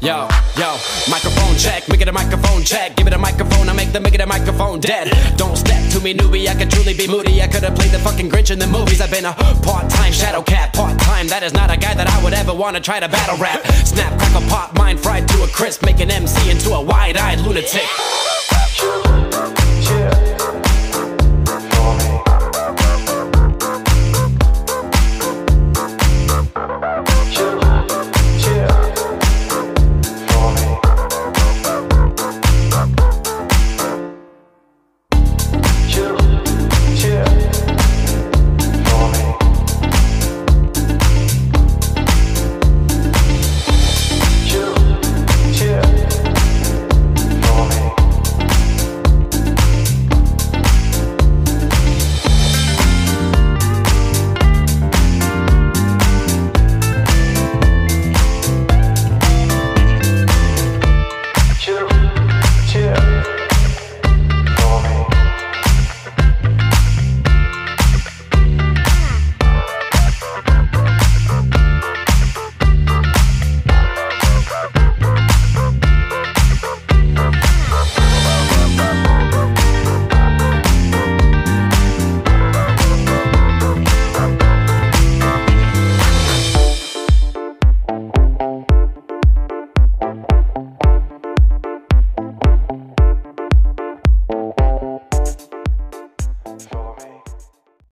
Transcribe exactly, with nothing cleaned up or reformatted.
Yo, yo, microphone check, make it a microphone check. Give it a microphone, I make the make it a microphone dead. Don't step to me, newbie, I could truly be moody. I could've played the fucking Grinch in the movies. I've been a part-time shadow cat, part-time. That is not a guy that I would ever wanna try to battle rap. Snap, crackle, pop, mind fried to a crisp. Make an M C into a wide-eyed lunatic. For